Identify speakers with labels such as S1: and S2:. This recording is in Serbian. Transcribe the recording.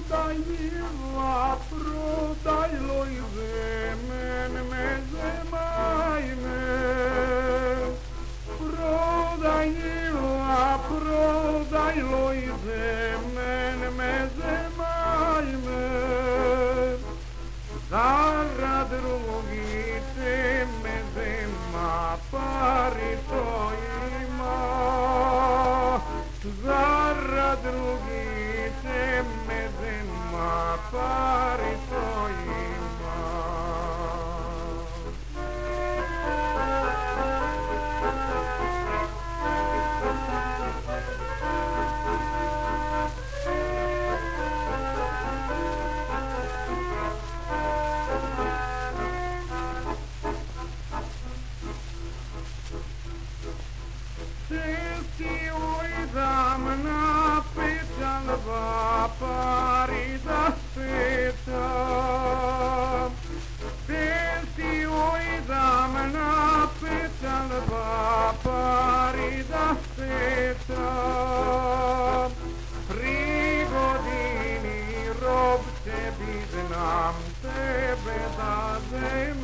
S1: Daj mila, prodajlo i zemen me zemaj me. Prodaj mila, prodajlo i zemen me zemaj me. Zarad drugice me zema pari to ima. Zarad drugice me zema pari to ima. Sesti ujdam na pećan pari da svetam. Sesti ujdam na pećan pari da svetam. Pri godini rob tebi znam tebe da zem